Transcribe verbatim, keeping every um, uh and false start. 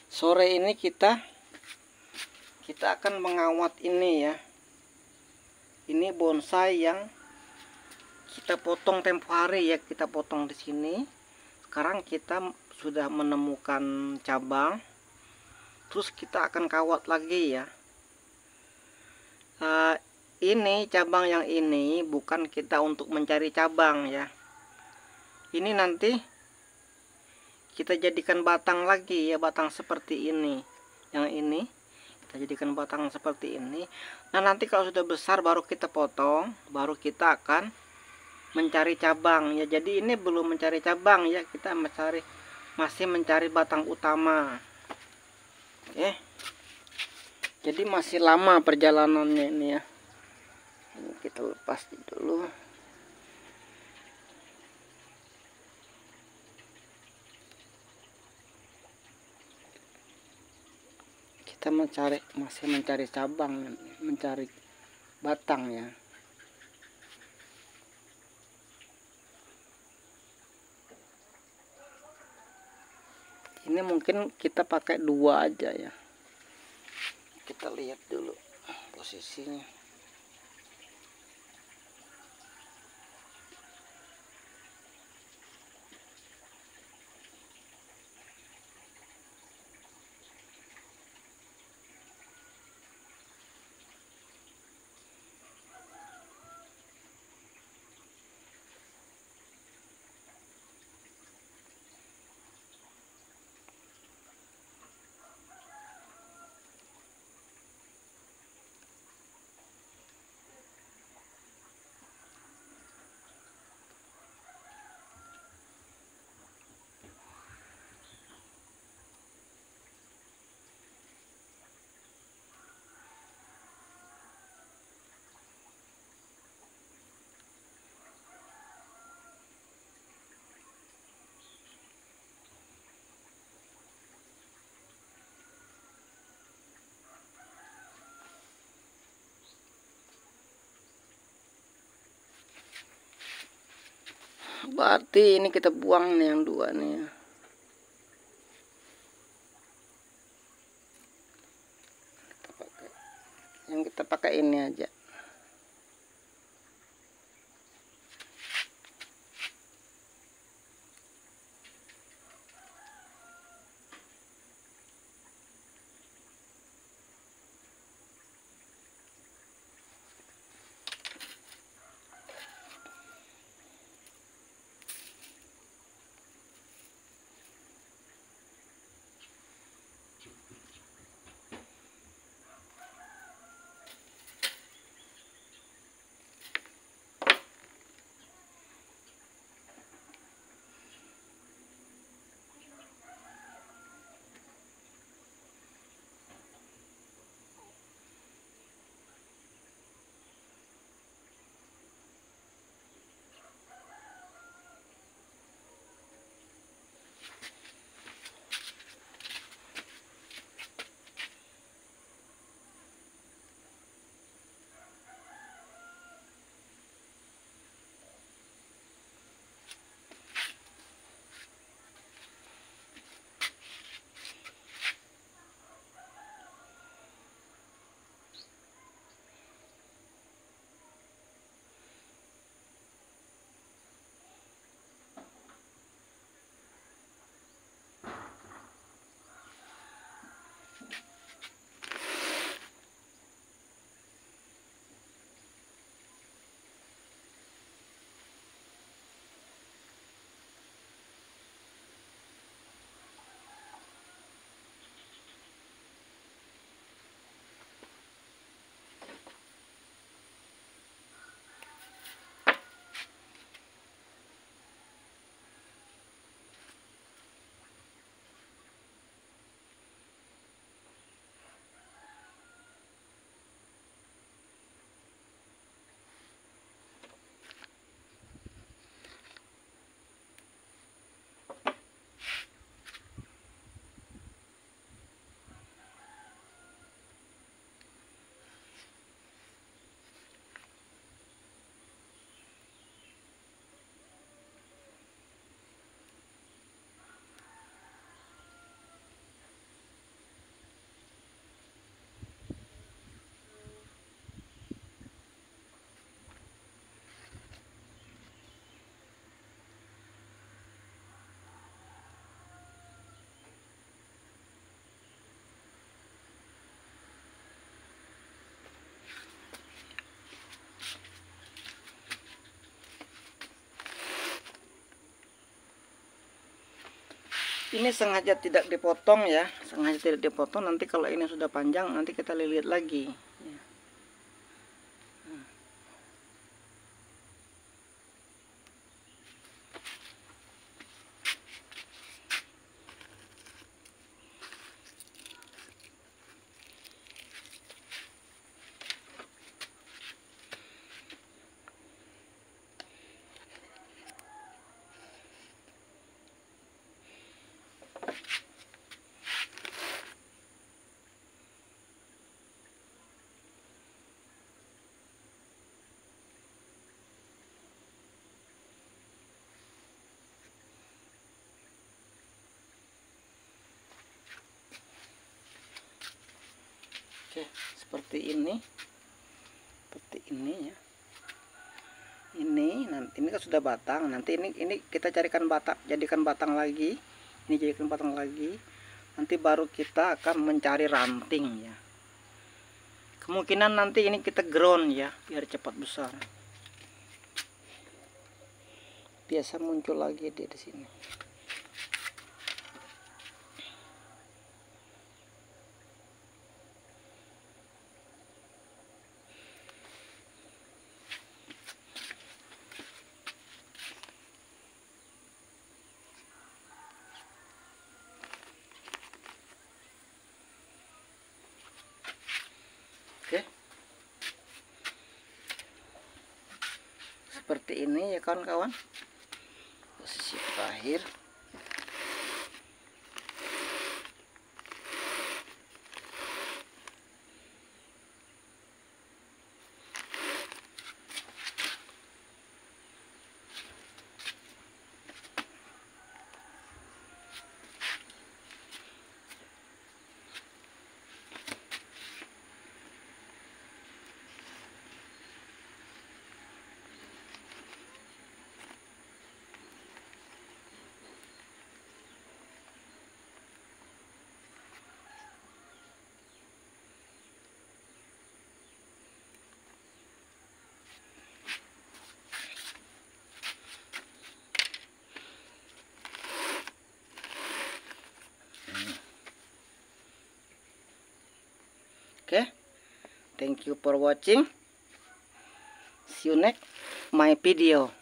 Sore ini kita kita akan mengawat ini ya. Ini bonsai yang kita potong tempo hari ya, kita potong di sini. Sekarang kita sudah menemukan cabang. Terus kita akan kawat lagi ya. Uh, ini cabang yang ini bukan kita untuk mencari cabang ya. Ini nanti kita jadikan batang lagi ya, batang seperti ini. Yang ini kita jadikan batang seperti ini. Nah, nanti kalau sudah besar baru kita potong, baru kita akan mencari cabang ya. Jadi ini belum mencari cabang ya, kita mencari masih mencari batang utama. Oke. Jadi masih lama perjalanannya ini ya. Ini kita lepas dulu. Kita mencari masih mencari cabang, mencari batang ya. Ini mungkin kita pakai dua aja ya. Kita lihat dulu posisinya. Berarti ini kita buang nih yang dua nih ya. Kita pakai, yang kita pakai ini aja. Ini sengaja tidak dipotong ya, sengaja tidak dipotong. Nanti kalau ini sudah panjang, nanti kita lilit lagi. Oke, seperti ini, seperti ini ya. Ini nanti ini kan sudah batang. Nanti ini ini kita carikan batang, jadikan batang lagi. Ini jadikan batang lagi. Nanti baru kita akan mencari ranting ya. Kemungkinan nanti ini kita ground ya, biar cepat besar. Biasa muncul lagi dia di sini. Oke, seperti ini ya kawan-kawan, posisi terakhir. Oke, thank you for watching. See you next my video.